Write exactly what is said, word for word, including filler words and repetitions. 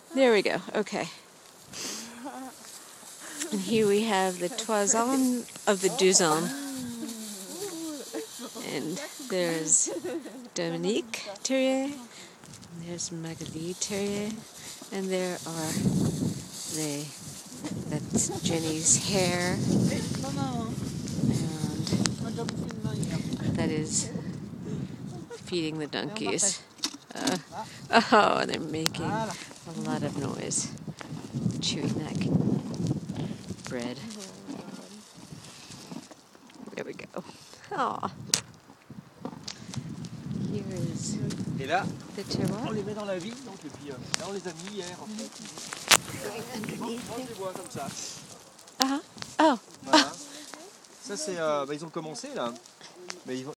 There we go. Okay. And here we have the Trois of the Deux. And there's Dominique Terrier, and there's Magali Terrier, and there are the, that's Jenny's hair, and that is feeding the donkeys. Uh, oh, they're making a lot of noise, chewing that bread. There we go. Aw. Here is Et là, the terroir. on les met dans la ville, donc, et puis euh, là on les a mis hier en fait. Moi je les vois comme ça. Uh-huh. Oh. Voilà. Ça c'est, euh, bah, ils ont commencé là, mais ils vont